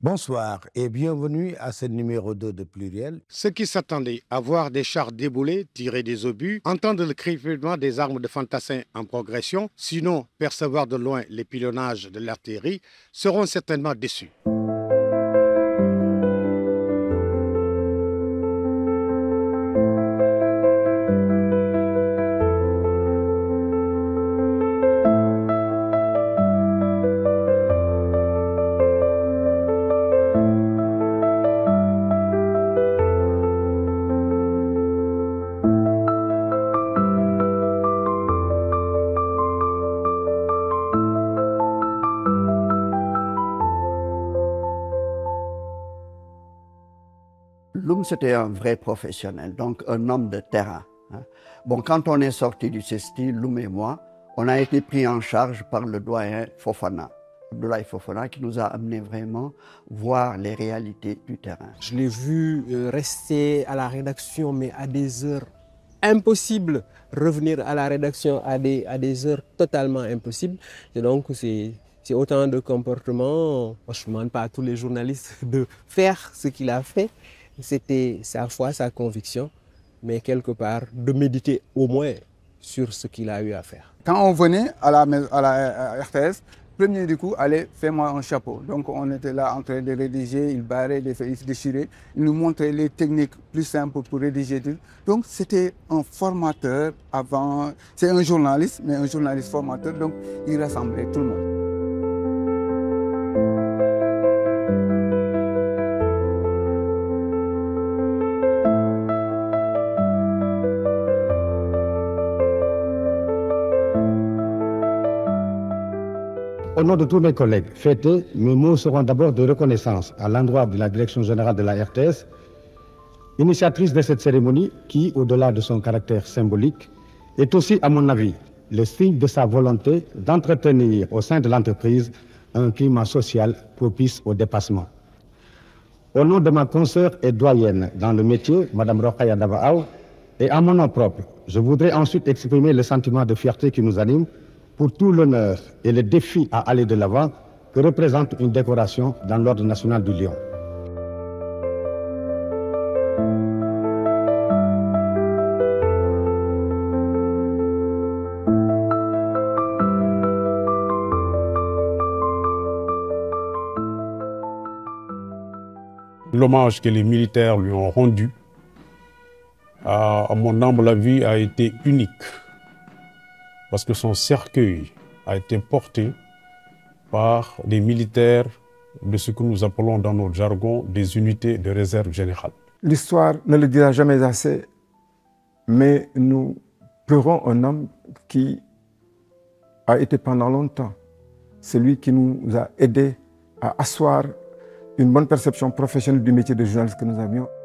Bonsoir et bienvenue à ce numéro 2 de Pluriel. Ceux qui s'attendaient à voir des chars déboulés, tirer des obus, entendre le crépement des armes de fantassins en progression, sinon percevoir de loin les pilonnages de l'artillerie, seront certainement déçus. Loum, c'était un vrai professionnel, donc un homme de terrain. Bon, quand on est sorti du CESTI, Loum et moi, on a été pris en charge par le doyen Fofana, Abdoulaye Fofana, qui nous a amené vraiment voir les réalités du terrain. Je l'ai vu rester à la rédaction, mais à des heures impossibles, revenir à la rédaction à des heures totalement impossibles. Et donc, c'est autant de comportements. Je ne demande pas à tous les journalistes de faire ce qu'il a fait. C'était sa foi, sa conviction, mais quelque part de méditer au moins sur ce qu'il a eu à faire. Quand on venait à la RTS, premier du coup, allez, fais-moi un chapeau. Donc on était là en train de rédiger, il barrait, il se déchirait, il nous montrait les techniques plus simples pour rédiger. Donc c'était un formateur avant, c'est un journaliste, mais un journaliste formateur, donc il rassemblait tout le monde. Au nom de tous mes collègues fêtés, mes mots seront d'abord de reconnaissance à l'endroit de la Direction générale de la RTS, initiatrice de cette cérémonie qui, au-delà de son caractère symbolique, est aussi, à mon avis, le signe de sa volonté d'entretenir au sein de l'entreprise un climat social propice au dépassement. Au nom de ma consoeur et doyenne dans le métier, Mme Rokhaya Dabaaw, et à mon nom propre, je voudrais ensuite exprimer le sentiment de fierté qui nous anime pour tout l'honneur et le défi à aller de l'avant que représente une décoration dans l'Ordre national du Lion. L'hommage que les militaires lui ont rendu, à mon humble avis, a été unique. Parce que son cercueil a été porté par des militaires de ce que nous appelons dans notre jargon des unités de réserve générale. L'histoire ne le dira jamais assez, mais nous pleurons un homme qui a été pendant longtemps celui qui nous a aidés à asseoir une bonne perception professionnelle du métier de journaliste que nous avions.